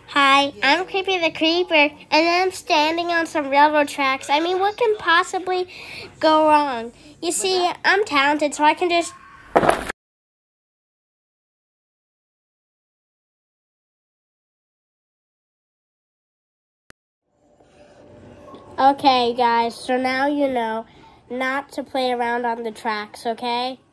Hi, I'm Creepy the Creeper, and I'm standing on some railroad tracks. I mean, what can possibly go wrong? You see, I'm talented, so I can just... Okay, guys, so now you know not to play around on the tracks, okay?